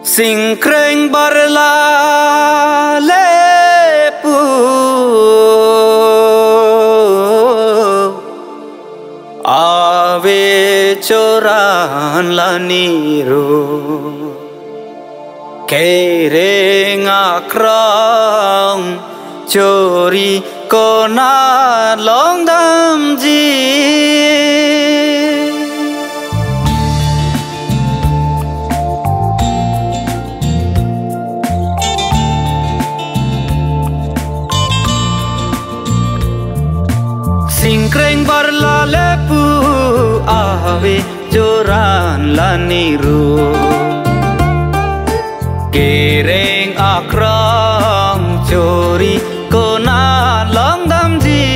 Sing kreng barla lepu ave choran laniru kereng akrang chori kona long dam ji Sing kreng barla lepu ave joran laniru kereng akrang chori kona long dam ji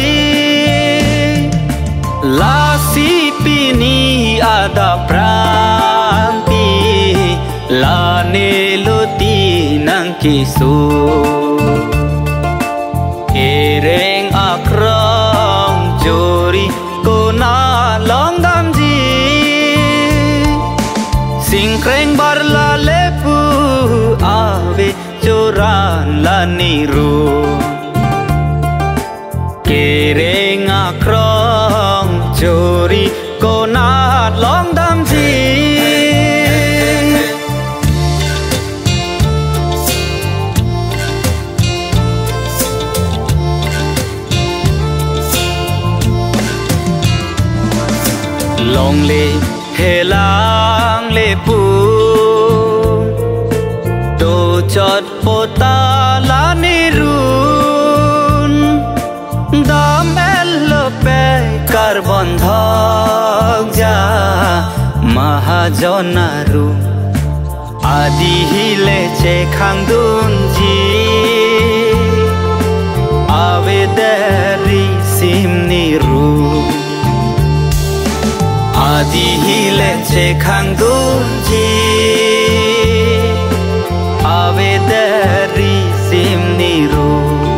la si pini ada pranti la neloti nang kisu kereng akrang chori kona long dam ji sing kreng barla lepu ave choran laniru kereng akrang chori kona long dam ji Long le helang le pu do chot pota la nirun dam el pe carbon dhag ja mahajonaru adi hile che khang dun ji ave dari sim niru Adi hile che khang dun ji ave dari sim niru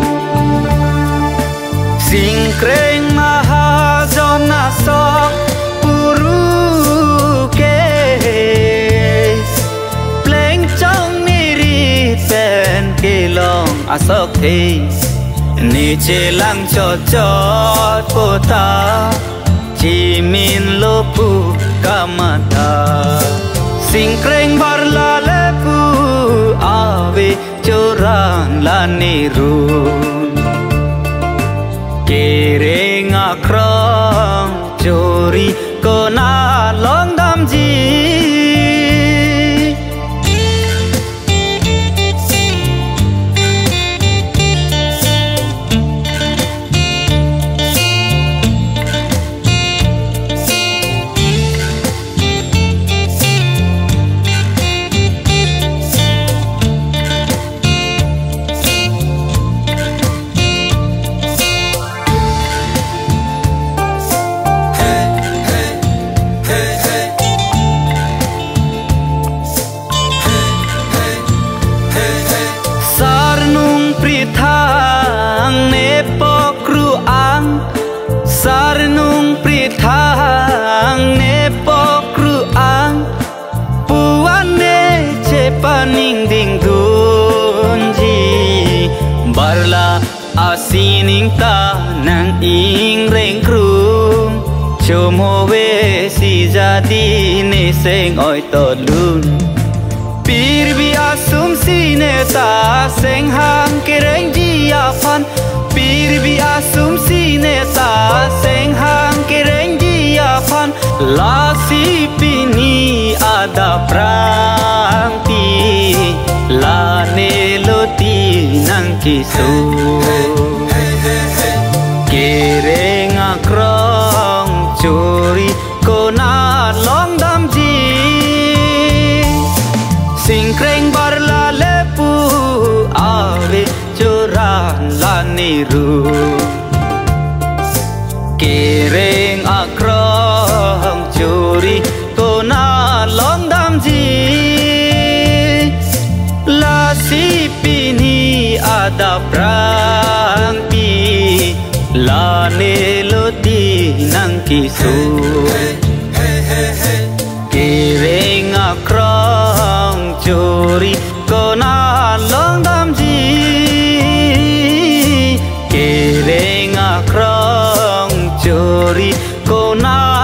sing kreng mahajona sok puru ke pleng chong niri pen kelong asok the ni che lang chot chot kota Jimin lopu kamata Sing kreng barla lepu ave choran laniru kereng akrang chori kona long dam ji Prithang ne pokru ang sarnung prithang ne pokru ang puane che paning ding dunji barla asining ta nang ing reng krum chomo we si jadi ne seng oi to lun Bir bi asum sine ta seng hang kereng dia pan Bir bi asum sine ta seng hang kereng dia pan La si pini ada pranti La neloti nang kisu Kereng akrang chori kona long dam ji Sing kreng barla lepu ave choran laniru kereng akrang chori kona long dam ji la si pini ada pranti la neloti nang kisu kereng akrang chori cô na long đam gì kể lệ ngà krong chori cô na